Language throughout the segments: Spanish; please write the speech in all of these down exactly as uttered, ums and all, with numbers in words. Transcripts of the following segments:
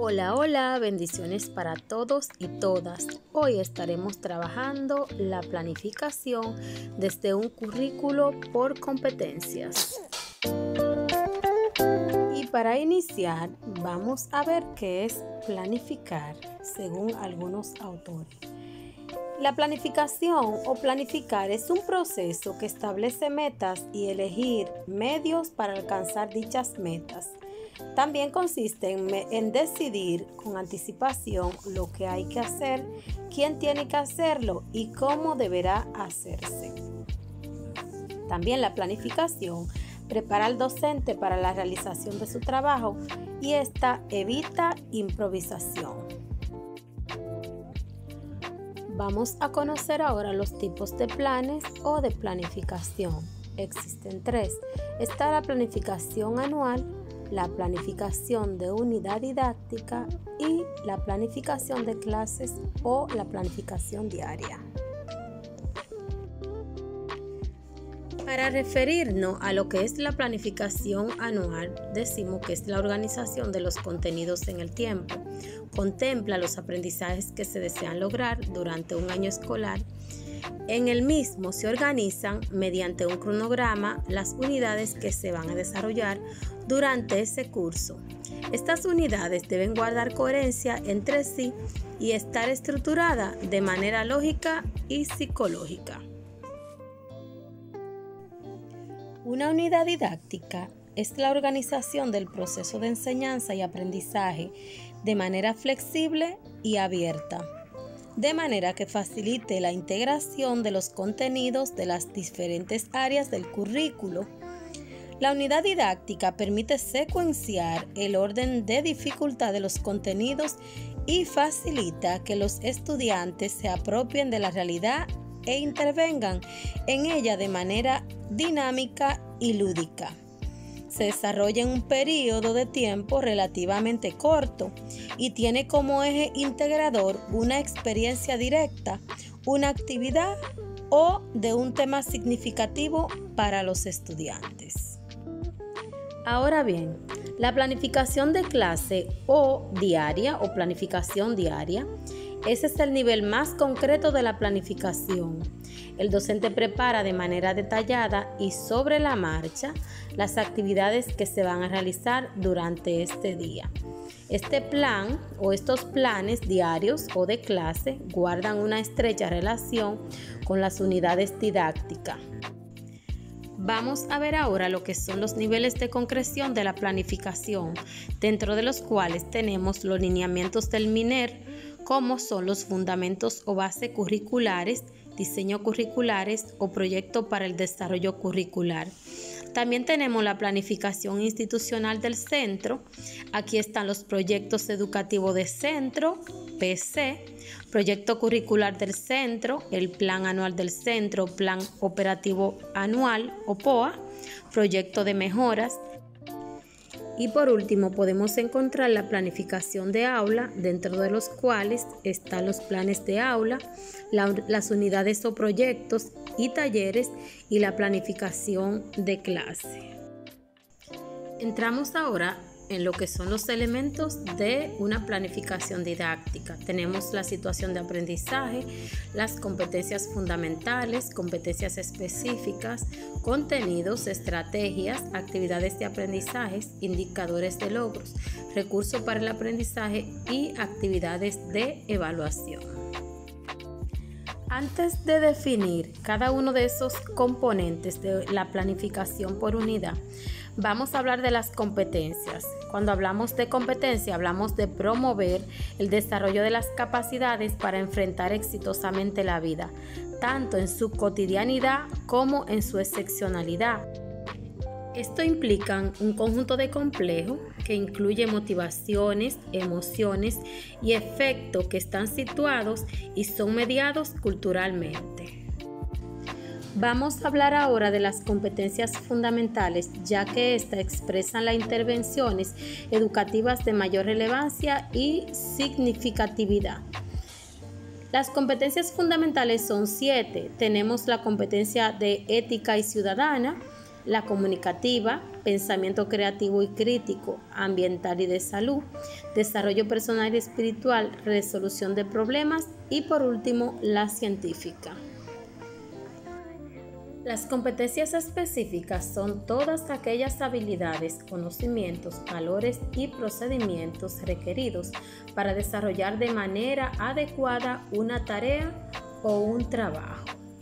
Hola, hola, bendiciones para todos y todas. Hoy estaremos trabajando la planificación desde un currículo por competencias. Y para iniciar, vamos a ver qué es planificar, según algunos autores. La planificación o planificar es un proceso que establece metas y elegir medios para alcanzar dichas metas. También consiste en, en decidir con anticipación lo que hay que hacer, quién tiene que hacerlo y cómo deberá hacerse. También la planificación prepara al docente para la realización de su trabajo y esta evita improvisación. Vamos a conocer ahora los tipos de planes o de planificación. Existen tres. Está la planificación anual, la planificación de unidad didáctica y la planificación de clases o la planificación diaria. Para referirnos a lo que es la planificación anual, decimos que es la organización de los contenidos en el tiempo. Contempla los aprendizajes que se desean lograr durante un año escolar. En el mismo se organizan mediante un cronograma las unidades que se van a desarrollar durante ese curso. Estas unidades deben guardar coherencia entre sí y estar estructuradas de manera lógica y psicológica. Una unidad didáctica es la organización del proceso de enseñanza y aprendizaje de manera flexible y abierta, de manera que facilite la integración de los contenidos de las diferentes áreas del currículo. La unidad didáctica permite secuenciar el orden de dificultad de los contenidos y facilita que los estudiantes se apropien de la realidad e intervengan en ella de manera dinámica y lúdica. Se desarrolla en un periodo de tiempo relativamente corto y tiene como eje integrador una experiencia directa, una actividad o de un tema significativo para los estudiantes. Ahora bien, la planificación de clase o diaria o planificación diaria, ese es el nivel más concreto de la planificación. El docente prepara de manera detallada y sobre la marcha las actividades que se van a realizar durante este día. Este plan o estos planes diarios o de clase guardan una estrecha relación con las unidades didácticas. Vamos a ver ahora lo que son los niveles de concreción de la planificación, dentro de los cuales tenemos los lineamientos del MINER, como son los fundamentos o bases curriculares, diseño curriculares o proyecto para el desarrollo curricular. También tenemos la planificación institucional del centro. Aquí están los proyectos educativos de centro, P C, proyecto curricular del centro, el plan anual del centro, plan operativo anual o P O A, proyecto de mejoras. Y por último podemos encontrar la planificación de aula, dentro de los cuales están los planes de aula, la, las unidades o proyectos y talleres y la planificación de clase. Entramos ahora en lo que son los elementos de una planificación didáctica. Tenemos la situación de aprendizaje, las competencias fundamentales, competencias específicas, contenidos, estrategias, actividades de aprendizaje, indicadores de logros, recursos para el aprendizaje y actividades de evaluación. Antes de definir cada uno de esos componentes de la planificación por unidad, vamos a hablar de las competencias. Cuando hablamos de competencia, hablamos de promover el desarrollo de las capacidades para enfrentar exitosamente la vida, tanto en su cotidianidad como en su excepcionalidad. Esto implica un conjunto de complejos que incluye motivaciones, emociones y efectos que están situados y son mediados culturalmente. Vamos a hablar ahora de las competencias fundamentales, ya que éstas expresan las intervenciones educativas de mayor relevancia y significatividad. Las competencias fundamentales son siete. Tenemos la competencia de ética y ciudadana, la comunicativa, pensamiento creativo y crítico, ambiental y de salud, desarrollo personal y espiritual, resolución de problemas y por último la científica. Las competencias específicas son todas aquellas habilidades, conocimientos, valores y procedimientos requeridos para desarrollar de manera adecuada una tarea o un trabajo.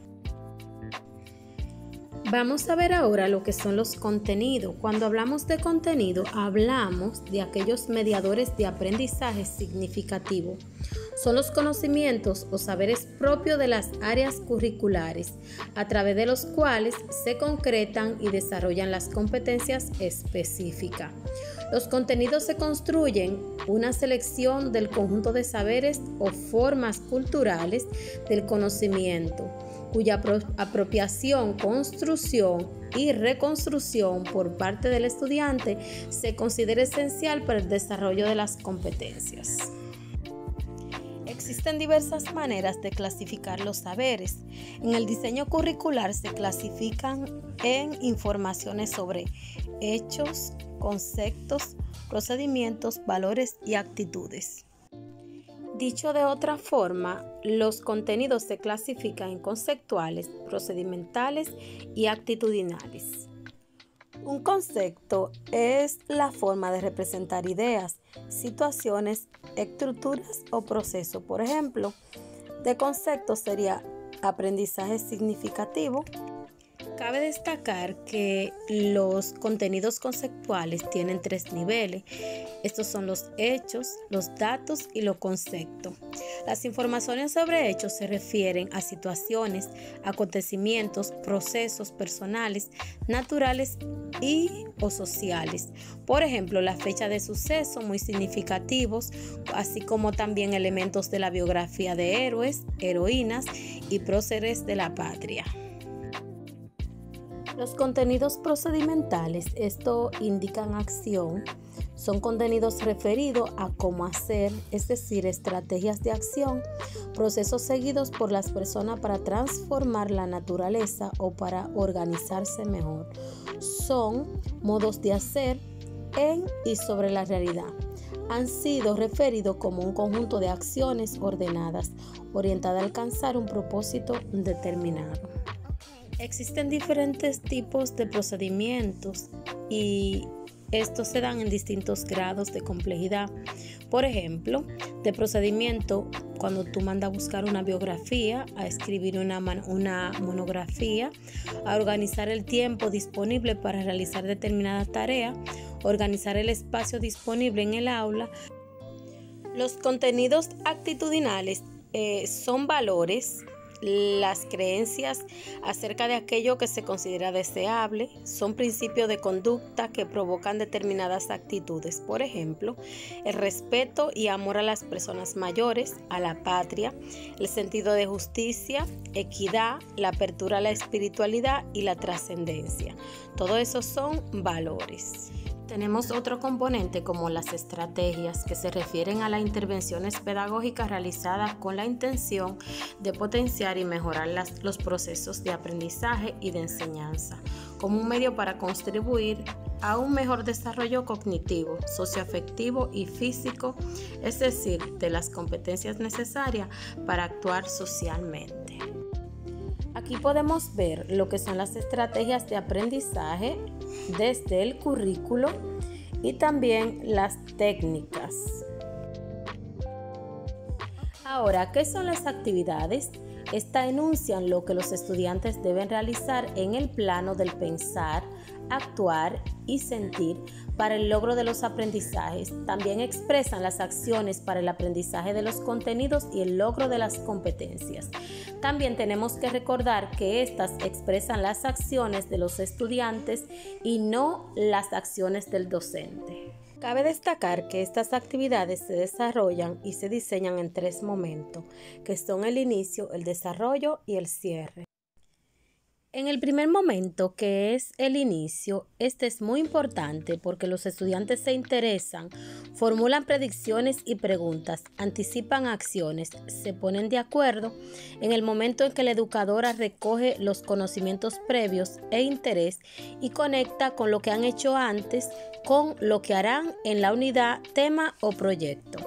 Vamos a ver ahora lo que son los contenidos. Cuando hablamos de contenido, hablamos de aquellos mediadores de aprendizaje significativo. Son los conocimientos o saberes propios de las áreas curriculares, a través de los cuales se concretan y desarrollan las competencias específicas. Los contenidos se construyen una selección del conjunto de saberes o formas culturales del conocimiento, cuya apropiación, construcción y reconstrucción por parte del estudiante se considera esencial para el desarrollo de las competencias. Existen diversas maneras de clasificar los saberes. En el diseño curricular se clasifican en informaciones sobre hechos, conceptos, procedimientos, valores y actitudes. Dicho de otra forma, los contenidos se clasifican en conceptuales, procedimentales y actitudinales. Un concepto es la forma de representar ideas, situaciones, estructuras o procesos. Por ejemplo, de concepto sería aprendizaje significativo. Cabe destacar que los contenidos conceptuales tienen tres niveles. Estos son los hechos, los datos y los conceptos. Las informaciones sobre hechos se refieren a situaciones, acontecimientos, procesos personales, naturales y o sociales. Por ejemplo, la fecha de suceso muy significativos, así como también elementos de la biografía de héroes, heroínas y próceres de la patria. Los contenidos procedimentales, esto indican acción, son contenidos referidos a cómo hacer, es decir, estrategias de acción, procesos seguidos por las personas para transformar la naturaleza o para organizarse mejor. Son modos de hacer en y sobre la realidad. Han sido referidos como un conjunto de acciones ordenadas, orientadas a alcanzar un propósito determinado. Existen diferentes tipos de procedimientos y estos se dan en distintos grados de complejidad. Por ejemplo, de procedimiento, cuando tú mandas a buscar una biografía, a escribir una, una monografía, a organizar el tiempo disponible para realizar determinada tarea, organizar el espacio disponible en el aula. Los contenidos actitudinales eh, son valores, las creencias acerca de aquello que se considera deseable, son principios de conducta que provocan determinadas actitudes. Por ejemplo, el respeto y amor a las personas mayores, a la patria, el sentido de justicia, equidad, la apertura a la espiritualidad y la trascendencia. Todo eso son valores. Tenemos otro componente como las estrategias, que se refieren a las intervenciones pedagógicas realizadas con la intención de potenciar y mejorar las, los procesos de aprendizaje y de enseñanza, como un medio para contribuir a un mejor desarrollo cognitivo, socioafectivo y físico, es decir, de las competencias necesarias para actuar socialmente. Aquí podemos ver lo que son las estrategias de aprendizaje desde el currículo y también las técnicas. Ahora, ¿qué son las actividades? Estas enuncian lo que los estudiantes deben realizar en el plano del pensar, actuar y sentir para el logro de los aprendizajes. También expresan las acciones para el aprendizaje de los contenidos y el logro de las competencias. También tenemos que recordar que estas expresan las acciones de los estudiantes y no las acciones del docente. Cabe destacar que estas actividades se desarrollan y se diseñan en tres momentos, que son el inicio, el desarrollo y el cierre. En el primer momento, que es el inicio, este es muy importante porque los estudiantes se interesan, formulan predicciones y preguntas, anticipan acciones, se ponen de acuerdo en el momento en que la educadora recoge los conocimientos previos e interés y conecta con lo que han hecho antes con lo que harán en la unidad, tema o proyecto.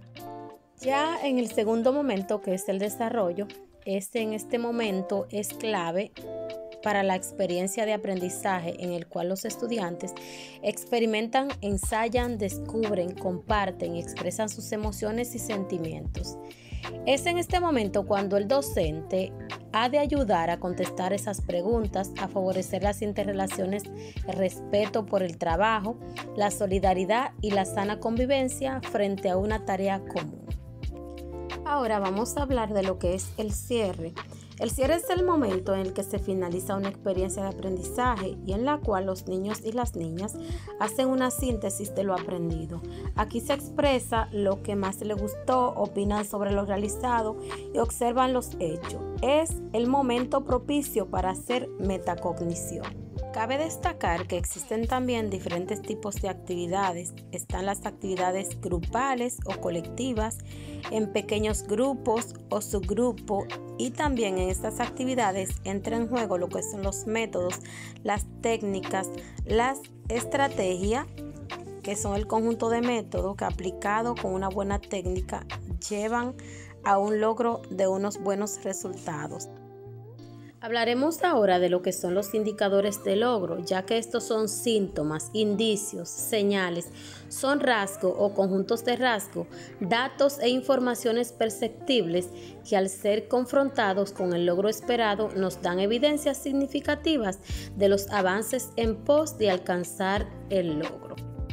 Ya en el segundo momento, que es el desarrollo, este en este momento es clave para la experiencia de aprendizaje en el cual los estudiantes experimentan, ensayan, descubren, comparten y expresan sus emociones y sentimientos. Es en este momento cuando el docente ha de ayudar a contestar esas preguntas, a favorecer las interrelaciones, el respeto por el trabajo, la solidaridad y la sana convivencia frente a una tarea común. Ahora vamos a hablar de lo que es el cierre. El cierre es el momento en el que se finaliza una experiencia de aprendizaje y en la cual los niños y las niñas hacen una síntesis de lo aprendido. Aquí se expresa lo que más les gustó, opinan sobre lo realizado y observan los hechos. Es el momento propicio para hacer metacognición. Cabe destacar que existen también diferentes tipos de actividades. Están las actividades grupales o colectivas, en pequeños grupos o subgrupos, y también en estas actividades entra en juego lo que son los métodos, las técnicas, las estrategias, que son el conjunto de métodos que aplicado con una buena técnica llevan a un logro de unos buenos resultados. Hablaremos ahora de lo que son los indicadores de logro, ya que estos son síntomas, indicios, señales, son rasgos o conjuntos de rasgos, datos e informaciones perceptibles que al ser confrontados con el logro esperado nos dan evidencias significativas de los avances en pos de alcanzar el logro.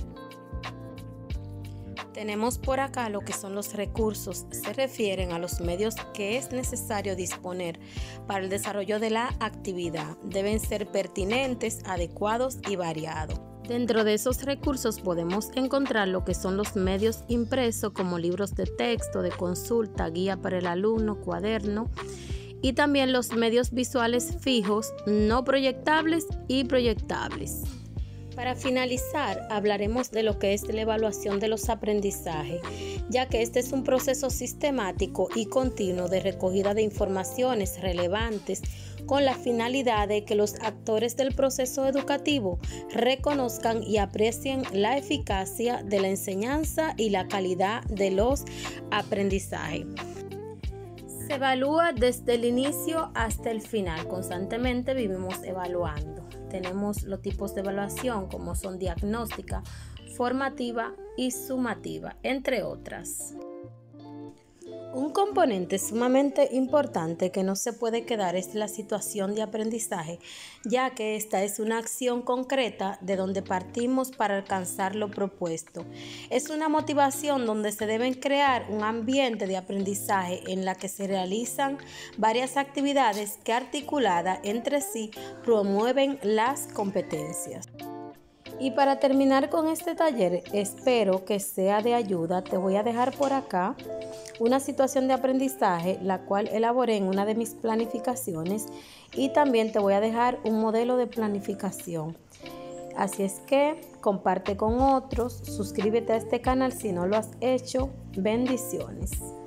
Tenemos por acá lo que son los recursos. Se refieren a los medios que es necesario disponer para el desarrollo de la actividad. Deben ser pertinentes, adecuados y variados. Dentro de esos recursos podemos encontrar lo que son los medios impresos como libros de texto, de consulta, guía para el alumno, cuaderno, y también los medios visuales fijos, no proyectables y proyectables. Para finalizar, hablaremos de lo que es la evaluación de los aprendizajes, ya que este es un proceso sistemático y continuo de recogida de informaciones relevantes con la finalidad de que los actores del proceso educativo reconozcan y aprecien la eficacia de la enseñanza y la calidad de los aprendizajes. Se evalúa desde el inicio hasta el final. Constantemente vivimos evaluando. Tenemos los tipos de evaluación como son diagnóstica, formativa y sumativa, entre otras. Un componente sumamente importante que no se puede quedar es la situación de aprendizaje, ya que esta es una acción concreta de donde partimos para alcanzar lo propuesto. Es una motivación donde se deben crear un ambiente de aprendizaje en la que se realizan varias actividades que articuladas entre sí promueven las competencias. Y para terminar con este taller, espero que sea de ayuda. Te voy a dejar por acá una situación de aprendizaje, la cual elaboré en una de mis planificaciones, y también te voy a dejar un modelo de planificación. Así es que comparte con otros, suscríbete a este canal si no lo has hecho. Bendiciones.